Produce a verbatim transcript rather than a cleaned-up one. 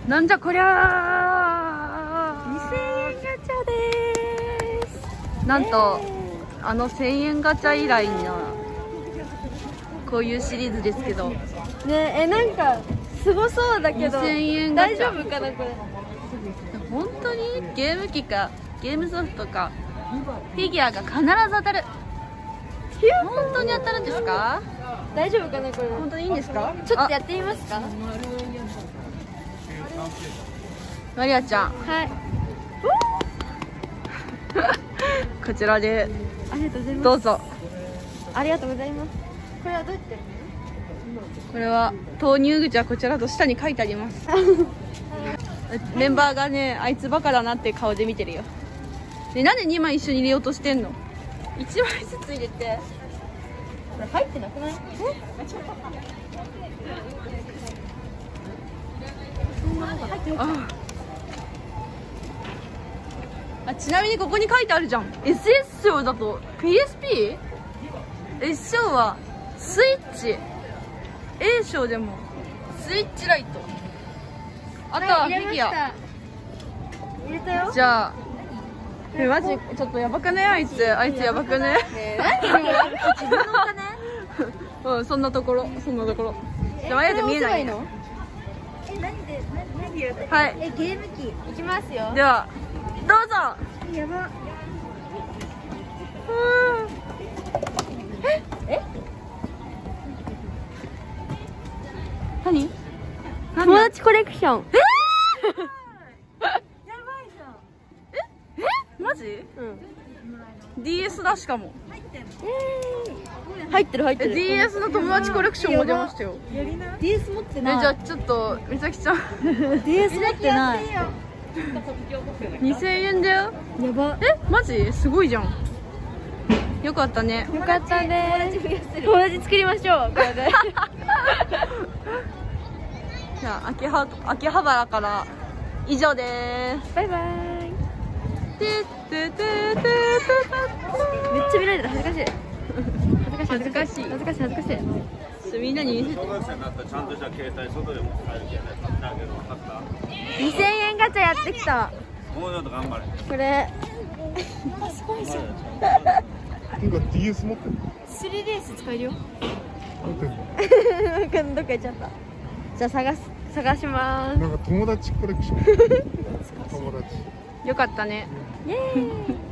なんじゃこりゃー。 にせんえんガチャでーす。 なんと、えー、あのせんえんガチャ以来のこういうシリーズですけどね。 え、なんかすごそうだけどにせんえんガチャ大丈夫かなこれ。 本当にゲーム機かゲームソフトかフィギュアが必ず当たる。本当に当たるんですか？ 大丈夫かなこれ。 本当にいいんですか？ ちょっとやってみますか？ マリアちゃん、 はい。 こちらでありがとうございます。 どうぞ。 ありがとうございます。これはどうやって？ これは投入口はこちらと下に書いてあります。メンバーがね、あいつバカだなって顔で見てるよ。で、なんでにまい一緒に入れようとしてんの？いちまいずつ入れて。 これ入ってなくない？え？ ああ、ちなみにここに書いてあるじゃん。 エスエス 賞だと ピーエスピー？ S 賞はスイッチ、 A 賞でもスイッチライト、あとはフィギュア。 入れたよ。 じゃあえ、マジちょっとやばくね？あいつあいつやばくね？ 何？自分のお金？ うん、そんなところ、そんなところ。じゃあマリアちゃん見えないの？ え、何で何やる？ はい。 え、ゲーム機いきますよ。 ではどうぞ。 やば。 ええ何？ 友達コレクション。 えー、やばいじゃん。ええマジ？うん。ディーエス だしかも。 入ってる入ってる。 ディーエス の友達コレクションも出ましたよ。 ディーエス 持ってない。 え、じゃあちょっとみさきちゃんディーエス 持ってない。 にせんえんだよ。 やば。 え、マジ？すごいじゃん。よかったね。 よかったね。友達作りましょう。これで。 じゃあ秋葉秋葉原から以上です。 バイバイ。 てててててて。 めっちゃ見られてる。恥ずかしい。恥ずかしい。 恥ずかしい。 恥ずかしい恥ずかしい。 みんなに見せて。 にせんえんガチャやってきた。 もうちょっと頑張れ。 これ。すごいじゃん。 なんか ディーエス 持ってる。 スリーディーエス 使えるよ。 持ってるの。 どっか行っちゃった。じゃあ探す探します。 なんか友達コレクション。友達。 よかったね。 イエーイ。